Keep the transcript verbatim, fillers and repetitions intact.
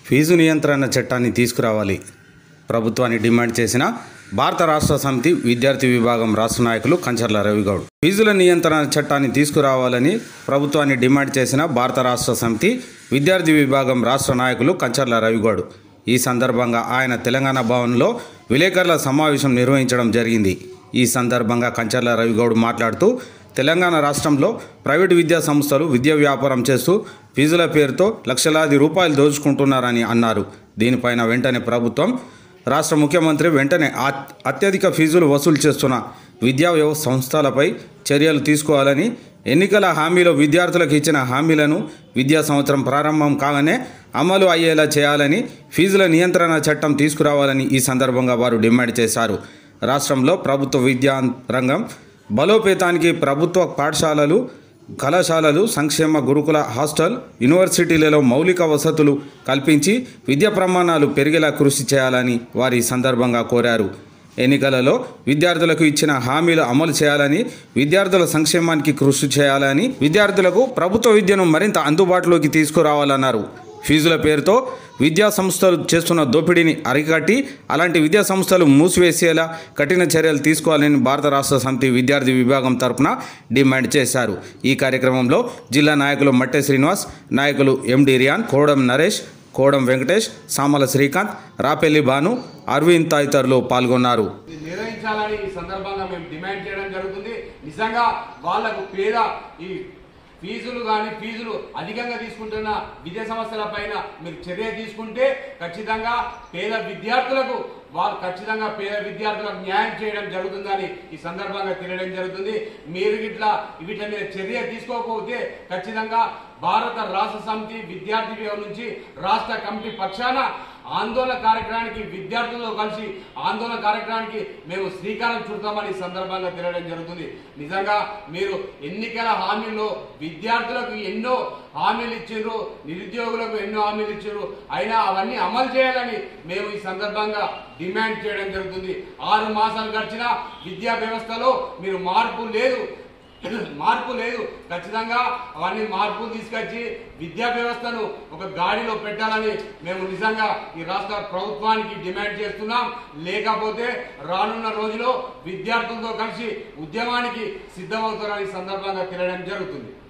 Fee నియంత్రణ చట్టాన్ని తీసుకురావాలి ప్రభుత్వాన్ని డిమాండ్ చేసిన భారత రాష్ట్ర సమితి విద్యార్థి విభాగం రాష్ట్ర నాయకులు కంచర్ల రవిగౌడ్. ఫీజుల నియంత్రణ చట్టాన్ని తీసుకురావాలని ప్రభుత్వాన్ని డిమాండ్ చేసిన భారత రాష్ట్ర సమితి విద్యార్థి విభాగం రాష్ట్ర నాయకులు కంచర్ల రవిగౌడ్. ఈ సందర్భంగా ఆయన తెలంగాణ భవన్లో విలేకరుల సమావేశం నిర్వహించడం జరిగింది. ఈ సందర్భంగా కంచర్ల రవిగౌడ్ మాట్లాడుతూ తెలంగాణ రాష్ట్రంలో ప్రైవేటు విద్యా సంస్థలు విద్యా వ్యాపారం చేస్తూ ఫీజుల పేరుతో లక్షలాది రూపాయలు దోచుకుంటున్నారని అన్నారు. దీనిపైన వెంటనే ప్రభుత్వం రాష్ట్ర ముఖ్యమంత్రి వెంటనే అత్యధిక ఫీజులు వసూలు చేస్తున్న విద్యా వ్యవస్థ సంస్థలపై చర్యలు తీసుకోవాలని, ఎన్నికల హామీలో విద్యార్థులకు ఇచ్చిన హామీలను విద్యా సంవత్సరం ప్రారంభం కాగానే అమలు అయ్యేలా చేయాలని, ఫీజుల నియంత్రణ చట్టం తీసుకురావాలని ఈ సందర్భంగా వారు డిమాండ్ చేశారు. రాష్ట్రంలో ప్రభుత్వ విద్యా రంగం బలోపేతానికి ప్రభుత్వ పాఠశాలలు, కళాశాలలు, సంక్షేమ గురుకుల హాస్టల్, యూనివర్సిటీలలో మౌలిక వసతులు కల్పించి విద్యా ప్రమాణాలు పెరిగేలా కృషి చేయాలని వారి సందర్భంగా కోరారు. ఎన్నికలలో విద్యార్థులకు ఇచ్చిన హామీలు అమలు చేయాలని, విద్యార్థుల సంక్షేమానికి కృషి చేయాలని, విద్యార్థులకు ప్రభుత్వ విద్యను మరింత అందుబాటులోకి తీసుకురావాలన్నారు. ఫీజుల పేరుతో విద్యా సంస్థలు చేస్తున్న దోపిడీని అరికట్టి అలాంటి విద్యా సంస్థలు మూసివేసేలా కఠిన చర్యలు తీసుకోవాలని భారత రాష్ట్ర సమితి విద్యార్థి విభాగం తరపున డిమాండ్ చేశారు. ఈ కార్యక్రమంలో జిల్లా నాయకులు మట్టె శ్రీనివాస్, నాయకులు ఎండి రియాన్, కోడం నరేష్, కోడం వెంకటేష్, సామల శ్రీకాంత్, రాపెల్లి భాను, అరవింద్ తదితరులు పాల్గొన్నారు. నిర్వహించాలని ఈ సందర్భంగా మేము డిమాండ్ చేయడం జరుగుతుంది. నిజంగా వాళ్లకు పేద ఈ ఫీజులు కానీ ఫీజులు అధికంగా తీసుకుంటున్న విద్యా సంస్థల పైన మీరు చర్య తీసుకుంటే ఖచ్చితంగా పేద విద్యార్థులకు వాళ్ళు ఖచ్చితంగా పేద విద్యార్థులకు న్యాయం చేయడం జరుగుతుందని ఈ సందర్భంగా తెలియడం జరుగుతుంది. మీరు ఇట్లా వీటి మీద చర్య తీసుకోకపోతే ఖచ్చితంగా భారత రాష్ట్ర సమితి విద్యార్థి విభాగం నుంచి రాష్ట్ర కమిటీ పక్షాన ఆందోళన కార్యక్రమానికి విద్యార్థులతో కలిసి ఆందోళన కార్యక్రమానికి మేము శ్రీకారం చుడతామని సందర్భంగా తెలియడం జరుగుతుంది. నిజంగా మీరు ఎన్నికల హామీల్లో విద్యార్థులకు ఎన్నో హామీలు ఇచ్చారు, నిరుద్యోగులకు ఎన్నో హామీలు ఇచ్చారు, అయినా అవన్నీ అమలు చేయాలని మేము ఈ సందర్భంగా డిమాండ్ చేయడం జరుగుతుంది. ఆరు మాసాలు గడిచిన విద్యా వ్యవస్థలో మీరు మార్పు లేదు మార్పు లేదు ఖచ్చితంగా అవన్నీ మార్పులు తీసుకొచ్చి విద్యా వ్యవస్థను ఒక గాడిలో పెట్టాలని మేము నిజంగా ఈ రాష్ట్ర ప్రభుత్వానికి డిమాండ్ చేస్తున్నాం. లేకపోతే రానున్న రోజులో విద్యార్థులతో కలిసి ఉద్యమానికి సిద్ధమవుతారని సందర్భంగా తెలియడం జరుగుతుంది.